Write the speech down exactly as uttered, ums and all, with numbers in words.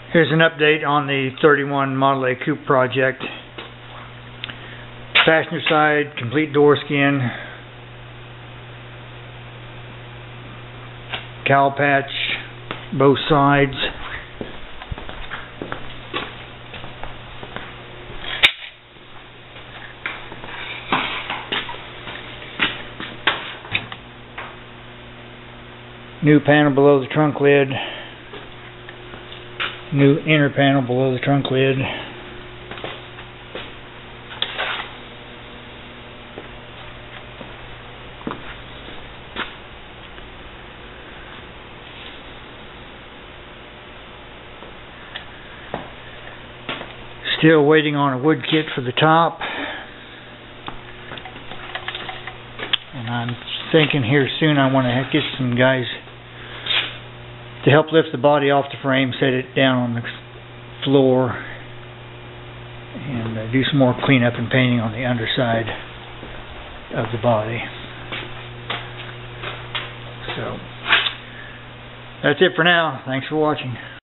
Here's an update on the thirty-one Model A Coupe project. Passenger side, complete door skin, cowl patch, both sides. New panel below the trunk lid. New inner panel below the trunk lid. Still waiting on a wood kit for the top. And I'm thinking here soon I want to get some guys to help lift the body off the frame, set it down on the floor, and uh, do some more cleanup and painting on the underside of the body. So that's it for now. Thanks for watching.